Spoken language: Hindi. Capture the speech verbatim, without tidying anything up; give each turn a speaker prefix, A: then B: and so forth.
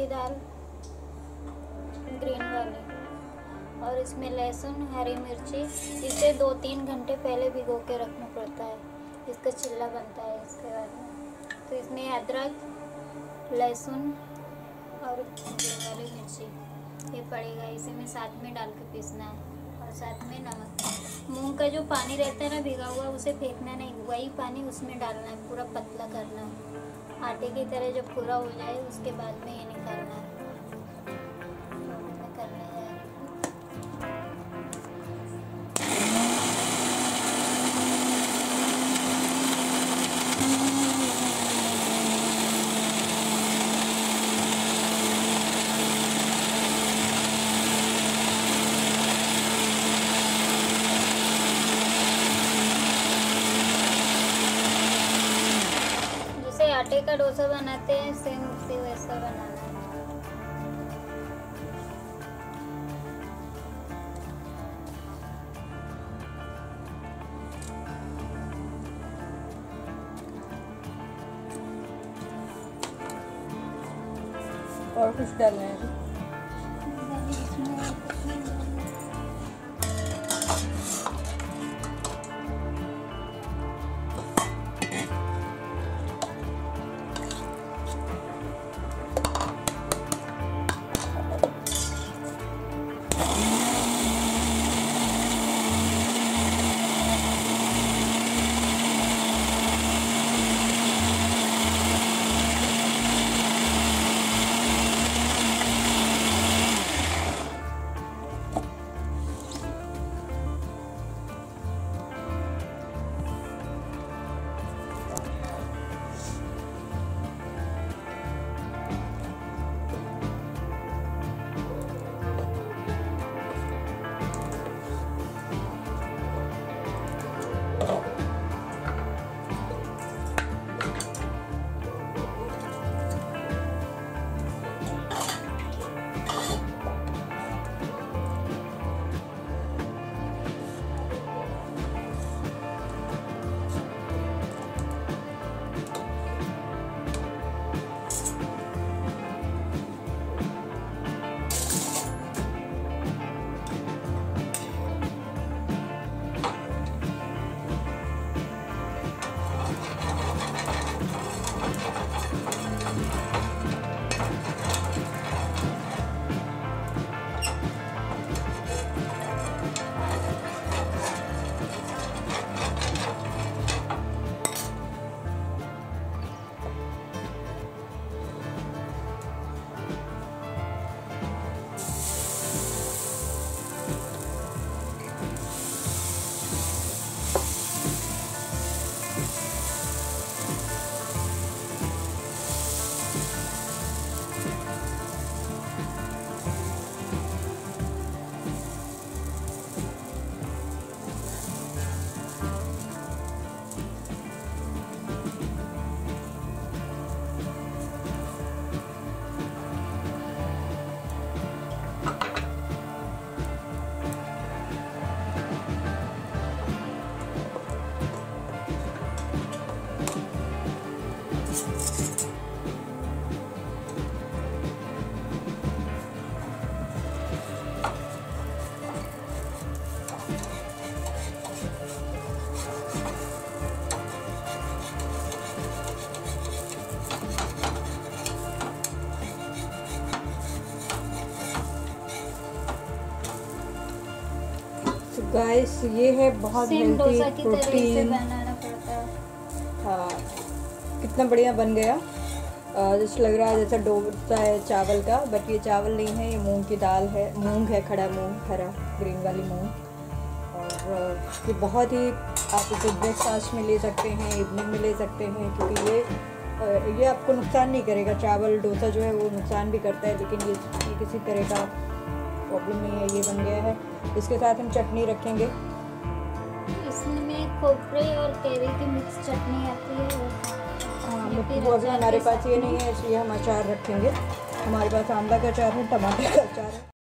A: की दाल ग्रीन वाली, और इसमें लहसुन, हरी मिर्ची। इसे दो तीन घंटे पहले भिगो के रखना पड़ता है, इसका चिल्ला बनता है इसके बाद में। तो इसमें अदरक, लहसुन और ग्रीन वाली मिर्ची ये पड़ेगा, इसे में साथ में डाल के पीसना है, और साथ में नमक। मूंग का जो पानी रहता है ना भिगा हुआ, उसे फेंकना नहीं, वही पानी उसमें डालना है, पूरा पतला करना है आटे की तरह। जब पूरा हो जाए उसके बाद में ये निकालना है। करना है जैसे आटे का डोसा बनाते हैं, सेम उसी वैसा बनाना है।
B: और कुछ डालना है? गाइस ये है बहुत हेल्दी प्रोटीन।
A: बनाना पड़ता है।
B: हाँ, कितना बढ़िया बन गया। जैसे लग रहा है जैसा डोसा है चावल का, बट ये चावल नहीं है, ये मूंग की दाल है। मूंग है, खड़ा मूंग, हरा ग्रीन वाली मूंग। और ये बहुत ही, आप इसे ब्रेकफास्ट में ले सकते हैं, इवनिंग में ले सकते हैं, क्योंकि ये ये आपको नुकसान नहीं करेगा। चावल डोसा जो है वो नुकसान भी करता है, लेकिन ये, ये किसी तरह का प्रॉब्लम नहीं है। ये बन गया है। इसके साथ हम चटनी रखेंगे।
A: इसमें खोपरे और कैरी की मिक्स चटनी आती है।
B: हाँ, वो अभी हमारे पास ये नहीं है, इसलिए हम अचार रखेंगे। हमारे पास आंवला का अचार है, टमाटर का अचार है।